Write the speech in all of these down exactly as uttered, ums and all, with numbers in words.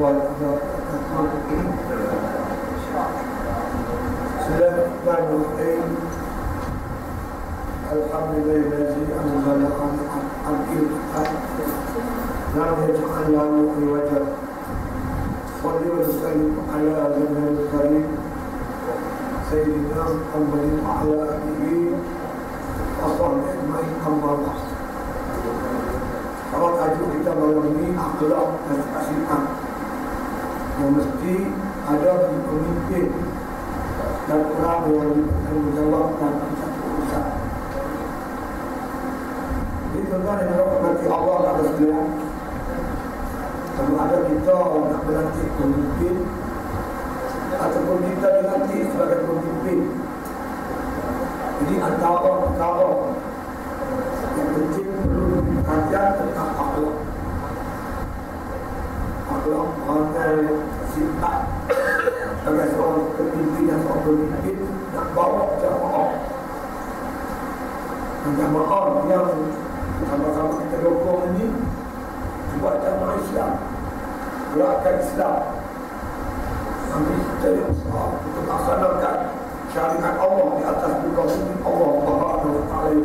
tuan ada Bismillahirrahmanirrahim. Alhamdulillahi anzala al-kitab lam yaj'al lahu iwaja wa yusallim ala nabiyil karim sayyidina Muhammadin wa ala alihi wa sahbihi ajma'in amma ba'd. Kalau tajuk kita malam ini akhlak dan keasikan, mesti ada pemimpin dan orang yang menjawab dan urusan. Jadi tuan-tuan yang berhormati Allah pada sekalian, kalau ada kita nak melantik pemimpin ataupun kita dilantik sebagai pemimpin, jadi antara perkara yang penting perlu perhatian tentang akhlak. Akhlak pandai sifat sebagai seorang pemimpin dan seorang pemimpin nak bawa jamaah. Dan jamaah yang sama-sama kita dukung ini buat jamaah Islam, gerakan Islam, ambil kita yang besar untuk melaksanakan syariat Allah di atas muka bumi Allah Subhanahu wa taala.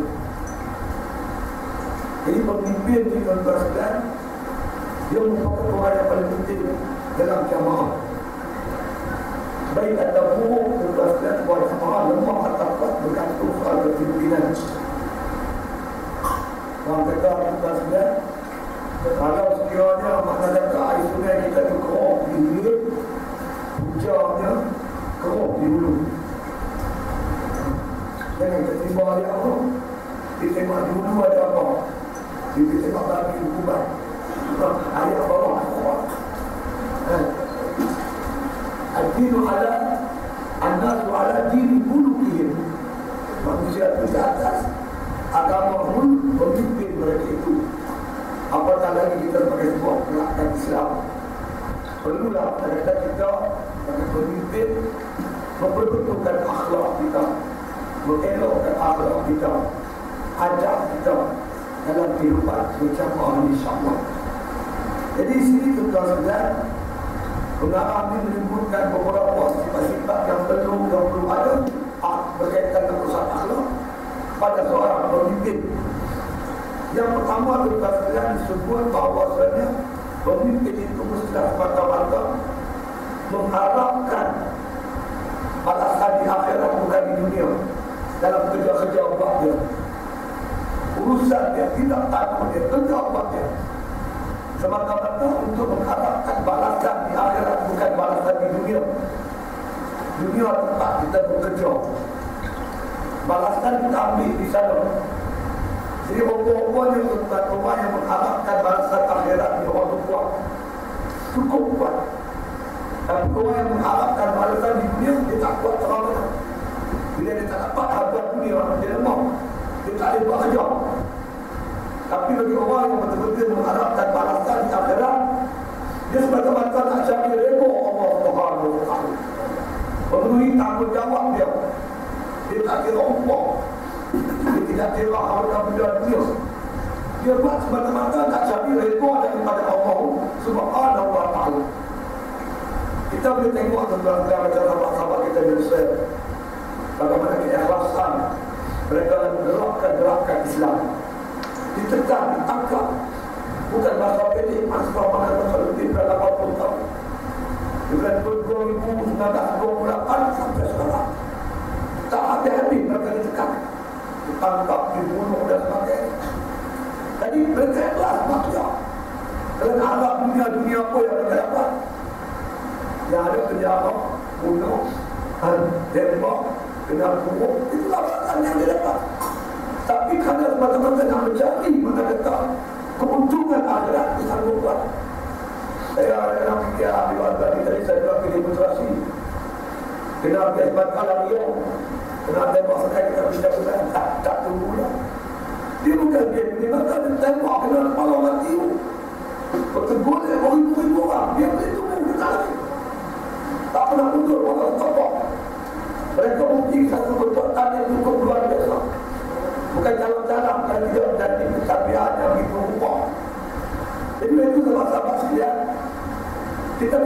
Jadi pemimpin di tuan-tuan, dia merupakan orang yang paling penting dalam jamaah. Baik ada buruk tuan-tuan, buat jamaah lemah atau kuat bergantung soal kepimpinan. Orang kata tuan-tuan, kalau sekiranya makna kata air sungai kita tu keruh di hilir, hujannya keruh di hulu. Jangan tertimba dia apa, ditembak di hulu ada apa, ditembak lagi hukuman ayat bawah. Ad-dinu ala an-nasu ala dini mulukihim. Manusia itu di atas agama muluk pemimpin mereka itu. Apatah lagi kita sebagai sebuah gerakan Islam, perlulah pada kita sebagai pemimpin memperbetulkan akhlak kita, mengelokkan akhlak kita, ajak kita dalam kehidupan berjamaah insya-Allah. Jadi sini tuan-tuan, pengarah ini menyebutkan beberapa sifat-sifat yang perlu yang perlu ada berkaitan dengan urusan akhlak pada seorang pemimpin. Yang pertama tuan-tuan disebut bahawasanya pemimpin itu mesti semata-mata mengharapkan balasan di akhirat bukan di dunia dalam kerja-kerja buat dia. Urusan dia tidak takut dia kerja buat dia semata-mata untuk mengharapkan balasan di akhirat bukan balasan di dunia. Dunia tempat kita bekerja, balasan kita ambil di sana. Jadi orang-orang yang orang yang mengharapkan balasan akhirat di orang kuat cukup kuat. Tapi orang yang mengharapkan balasan di dunia dia tak kuat terlalu. Bila dia tak dapat harga dunia, dia lemah, dia tak boleh buat kerja. Tapi bagi orang yang betul-betul mengharapkan balasan di akhirat, dia semata-mata nak cari rebo Allah Subhanahu wa taala. Memenuhi tanggungjawab dia. Dia tak kira upah, dia tidak kira harga benda dunia. Dia buat semata-mata nak cari rebo daripada Allah Subhanahu wa taala. Kita boleh tengok tentang macam sahabat-sahabat kita di Mesir, bagaimana keikhlasan mereka menggerakkan gerakan Islam. Ditekan, ditangkap, bukan masa pendek, masa mana masa lebih dari lapan puluh tahun. Bukan dua ribu sembilan belas dua puluh lapan sampai sekarang. Tak habis-habis mereka ditekan, ditangkap, dibunuh dan sebagainya. Jadi mereka ikhlas maksudnya. Kerana harap dunia-dunia apa yang mereka dapat, yang ada penjara, bunuh, tembak, kena buruk, itulah balasan yang dia dapat. Tapi kerana semata-mata nak mencari mana kata keuntungan akhirat disanggup buat. Saya dalam fikir ahli wadah tadi saya buat demonstrasi. Kena ambil Pengkalan dia, kena tembak sekali kita pindah bulan, tak, tak tunggu lah. Dia bukan dia, dia kata dia tembak, kena kepala mati. Bertegolek beribu-ribu orang, dia boleh tunggu kita lagi. Tak pernah mundur orang tembak. Mereka mungkin satu perbuatan yang cukup luar biasa. Bukan jalan-jalan dan tidak menjadi Tarbiyah yang begitu rupa. Jadi itu sahabat-sahabat sekalian, kita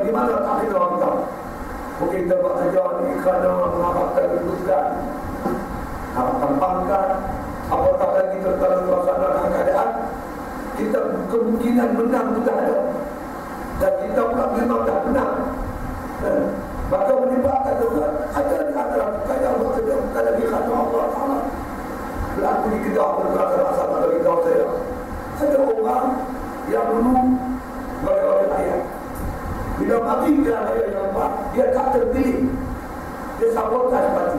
di mana tak kena kita. Mungkin kita buat kerja ni kerana mengharapkan kedudukan, harapkan pangkat, apatah lagi dalam suasana dan keadaan, kita kemungkinan menang sudah ada. Dan kita pula memang dah menang. Dan maka menyebabkan juga ada di antara kita yang bekerja bukan lagi kerana Allah Ta'ala. Berlaku di Kedah berlaku asal dari Kedah saya. Ada orang yang dulu bagi orang lain. Bila mati dia lain yang buat, dia tak terpilih. Dia sabotaj parti.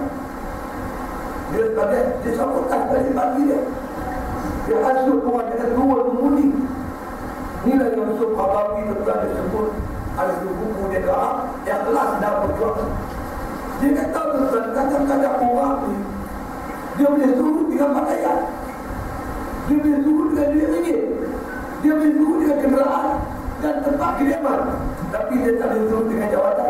Dia sebagai dia sabotaj dari parti dia. Dia hasut orang dengan dua mengundi. Inilah yang Yusuf Hababi telah disebut ada buku dia doa yang kelas dalam perjuangan. Dia kata tuan kadang-kadang orang ni dia boleh suruh dengan pakaian, dia boleh suruh dengan duit ringgit, dia boleh suruh dengan kenderaan dan tempat kediaman, tapi dia tak boleh suruh dengan jawatan.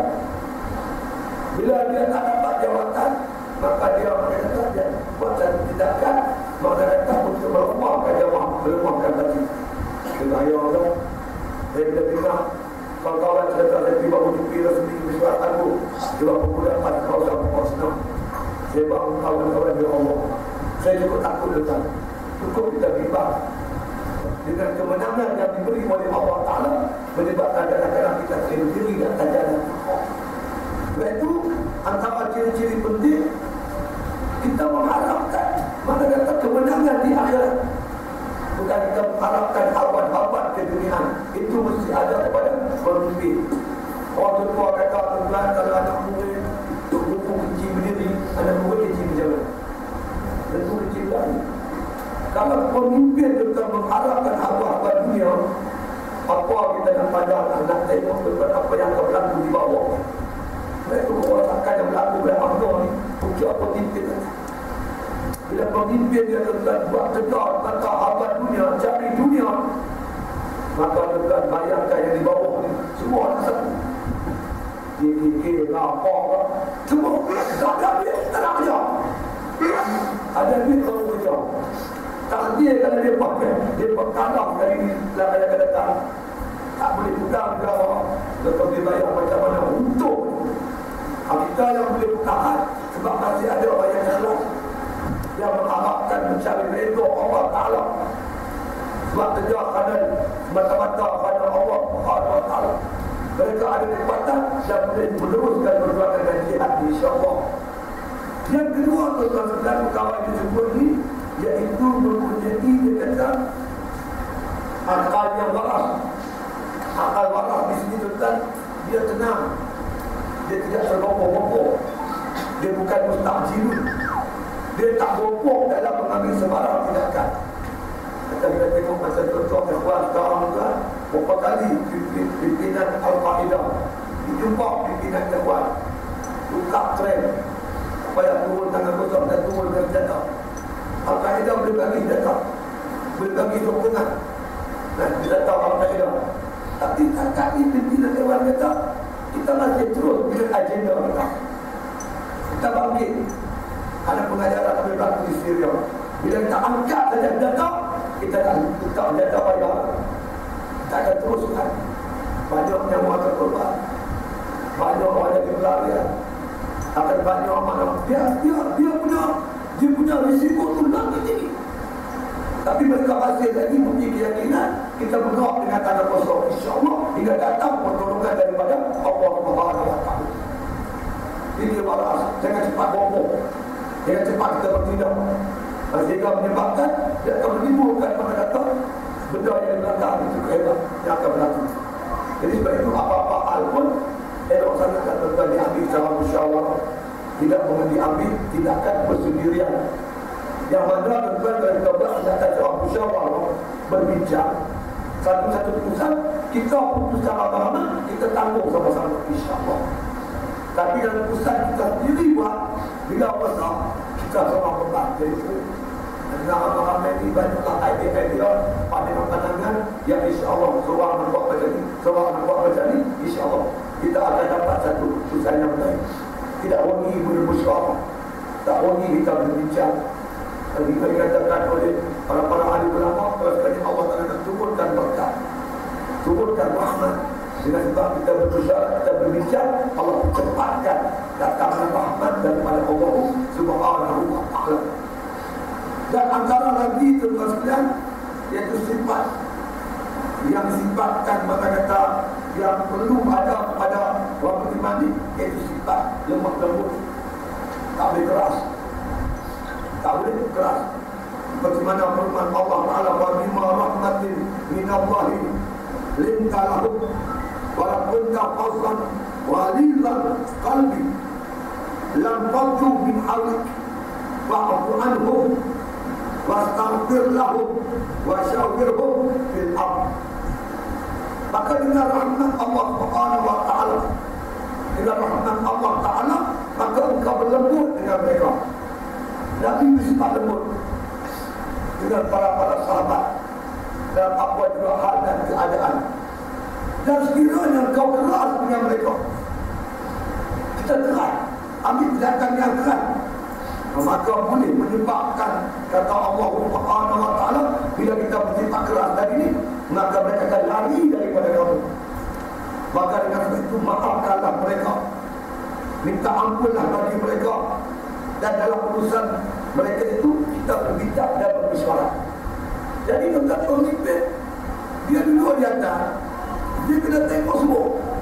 Bila dia tak dapat jawatan, maka dia mengatakan dia buat satu tindakan mengatakan untuk melemahkan jamaah, melemahkan hati. Saya orang saya bila dengar kawan-kawan cerita saya tiba berjumpa resmi mesyuarat aku tiba pukul empat kawasan Lajnah. Saya bangun kawan-kawan dia Allah. Saya cukup takut depan. Cukup kita bimbang dengan kemenangan yang diberi oleh Allah Ta'ala menyebabkan kadang-kadang kita sendiri dan jalan. Sebab itu antara ciri-ciri penting kita mengharapkan mana kata kemenangan di akhirat. Bukan kita mengharapkan hawan-hawan keduniaan. Itu mesti ada kepada pemimpin. Orang tua kata tuan kalau anak murid buku kecil berdiri, anak murid kecil berjalan. Tentu kecil lagi. Kalau pemimpin kita mengharapkan hawan-hawan dunia, apa kita nak pandang nak tengok kepada apa yang akan berlaku di bawah. Mereka merasakan yang berlaku oleh Allah ni, untuk apa pemimpin. Bila pemimpin dia tuan buat tegak kata abad dunia, cari dunia, maka tuan bayangkan yang di bawah ni semua ada satu. K K K, lapar, semua tak ada duit, tak nak kerja. Ada duit kalau kerja. Takdir kalau dia pakai, dia berkalah dari yang akan datang. Tak boleh pegang kalau lepas dia bayar macam mana untuk. Kita yang boleh bertahan sebab masih ada orang yang ikhlas, yang mengharapkan mencari redha Allah Ta'ala. Sebab kerja kerana semata-mata kerana Allah Ta'ala. Mereka ada kekuatan dan boleh meneruskan perjuangan dan jihad insya-Allah. Yang kedua, tuan-tuan kawan disebut ni, iaitu mempunyai dia kata akal yang waras. Akal waras di sini tuan, dia tenang, dia tidak tergopoh-gopoh, dia bukan mustajilun. Dia tak bopok dalam mengambil sebarang tindakan. Kita kita tengok masa contoh yang buat sekarang juga, berapa kali pimpinan Al-Qaeda dijumpa pimpinan yang buat tukar tren supaya turun tangan kosong dan turun dengan senjata. Al-Qaeda boleh bagi senjata, boleh bagi sokongan. Nah, kita tahu Al-Qaeda. Tapi kakak ini pimpinan dewan kata, kita masih terus dengan agenda kita. Kita bangkit. Ada pengajaran kami berlaku di Syria. Bila kita angkat saja data, kita dah letak data bayar. Kita akan teruskan. Banyak nyawa terkorban, banyak orang yang berlarian, akan banyak mana dia dia dia punya dia punya risiko tu lebih tinggi. Tapi mereka masih lagi mempunyai keyakinan kita berdoa dengan tangan kosong, insya-Allah hingga datang pertolongan daripada Allah Subhanahu wa taala. Ini waras, jangan cepat bohong. Dengan cepat kita bertindak, sehingga menyebabkan dia akan menimbulkan pada datang benda yang belakang itu kehebat yang akan berlaku. Jadi sebab itu apa-apa hal pun elok sangat tuan diambil secara musyawarah, tidak boleh diambil tindakan bersendirian. Yang mana tuan kalau kita buat tindakan secara musyawarah, berbincang satu-satu keputusan kita putus secara bersama, kita tanggung sama-sama insya-Allah. Tapi dalam keputusan kita sendiri buat, bila besar kita semua berbang. Jadi itu dengan ramai-ramai ini banyaklah idea-idea pandangan pandangan yang insya-Allah seorang nak buat macam ni, seorang nak buat macam ni, insya-Allah kita akan dapat satu keputusan yang baik. Tidak wangi bermusyawarah, tak wangi kita berbincang. Tadi dikatakan oleh para-para ahli ulama, kalau sekali Allah Taala turunkan berkat, turunkan rahmat, Dengan sebab kita bersyarat, kita berbincang, Allah cepatkan datangnya rahmat daripada Allah Subhanahu wa ta'ala. Dan antara lagi tuan sekalian, iaitu sifat yang sifatkan mata kata yang perlu ada pada orang beriman ini, iaitu sifat lemah lembut, tak boleh keras, tak boleh keras. Seperti mana firman Allah Ta'ala, wa bima rahmatin minallahi linta lahum wa kunta fadlan ghalizal qalbi lam faddu min hawlik wa'fu anhum wastaghfir lahum wa syawirhum fil amr. Maka dengan rahmat Allah Subhanahu wa ta'ala, dengan rahmat Allah Ta'ala, maka engkau berlembut dengan mereka. Nabi bersifat lembut dengan para-para sahabat dalam apa juga hal dan keadaan. Dan sekiranya engkau keras dengan mereka, kita keras, ambil tindakan yang keras, maka boleh menyebabkan, kata Allah Subhanahu wa ta'ala, bila kita bersifat keras tadi ini, maka mereka akan lari daripada kamu. Maka dengan sebab itu, maafkanlah mereka, minta ampunlah bagi mereka, dan dalam urusan mereka itu kita berbincang dan berbicara. Jadi tuan pemimpin, dia dulu di atas, dia kena tengok semua.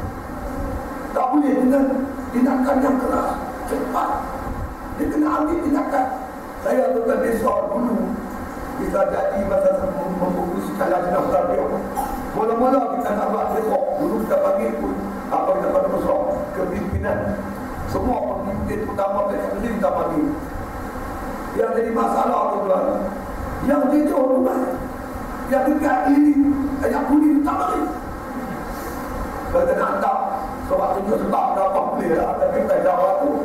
Tak boleh dengan tindakan yang keras, cepat. Dia kena ambil tindakan. Saya tuan desa dulu, kita jadi masa memfokuskan Lajnah Tarbiyah. Mula-mula kita nak buat rekod. Dulu kita panggil pun apa kita pada besar kepimpinan. Semua pemimpin utama mereka sendiri kita panggil. Yang jadi masalah tuan, yang jujur tuan, yang dekat ini, yang kuning tak bagi. Kita nak hantar sebab tunjuk sebab apa boleh lah. Tapi kita jawab tu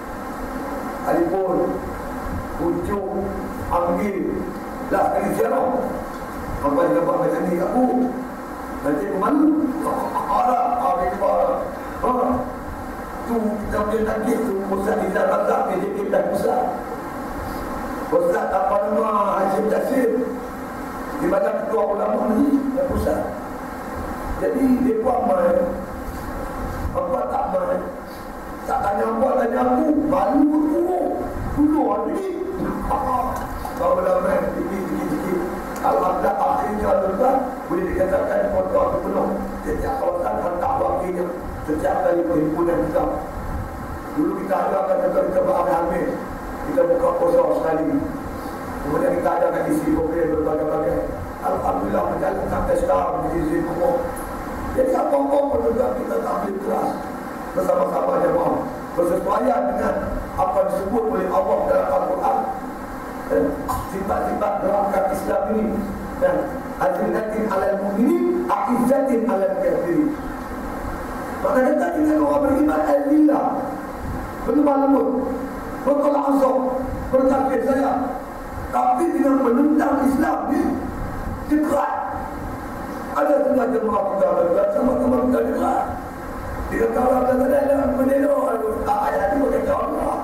Ipoh, Pucuk, Ambil, lah sekali siarah. Apa yang dapat macam ni aku? Nanti aku malu. Arah, ambil ke arah. Haa. Tu kita punya nangis tu, Ustaz Izal Razak, K J K dan Ustaz. Ustaz apa nama Hashim Jasir. Di mana ketua ulama ni, dan Ustaz. Jadi, dia buat main. Apa tak main? Tak tanya apa, tanya aku. Malu aku. Dulu hari ni. Kalau dah main, sikit-sikit. Alhamdulillah, akhirnya tuan boleh dikatakan foto aku penuh. Setiap kawasan hantar wakilnya. Setiap kali perhimpunan kita. Dulu kita adakan kita beramil-amil. Kita buka kosong sekali. Kemudian kita adakan isi program berbagai-bagai. Alhamdulillah, berjalan sampai sekarang. Izin Allah. Jadi apa-apa pun juga kita tak boleh keras. Bersama-sama jemaah, bersesuaian dengan apa disebut oleh Allah dalam Al-Quran dan sifat-sifat gerakan Islam ini. Dan azillatin alal mu'minin, a'izzatin alal kafirin. Maka kata dengan orang beriman al-lillah, berlemah lembut, bertolak ansur, bertakbir saya. Tapi dengan menentang Islam ni, dekat. Ada setengah jemaah kita berdekat sama-sama kita dekat. Dia kalau kata dalam menelur ayat itu kata Allah.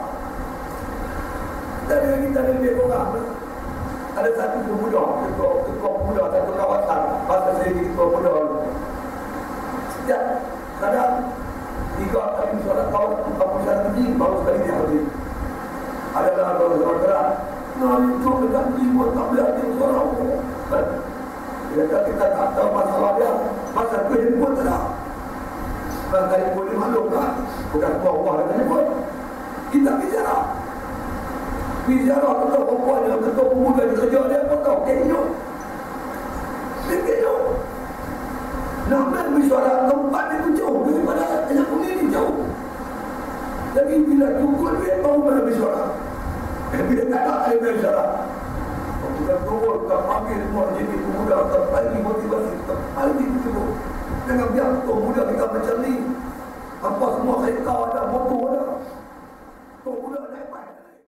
Tadi kita lebih orang. Ada satu pemuda, ketua, ketua pemuda satu kawasan. Masa saya jadi ketua pemuda. Setiap kadang tiga kali solat tahun empat puluh satu tinggi baru sekali dia habis. Adalah orang gerak. Nah itu dekat jiwa tak boleh ada suara. Dia kata kita tak tahu masalah dia. Masa tu handphone tak ada. Dan telefon ni maklum lah. Bukan buah-buah dan telefon. Kita bicara. Bicara ketua perempuan yang ketua pemuda di kerja dia apa tahu? Kenyut. Dia kenyut. Nak main bicara tempat itu jauh daripada anak kuning ni jauh. Jadi bila cukup duit baru mana bicara. Bila tak ada air bicara. Kita turun, kita panggil semua jadi pemuda. Kita pagi motivasi. Kita pagi turun. Jangan biar ketua muda kita macam ni. Apa semua kereta ada, motor ada.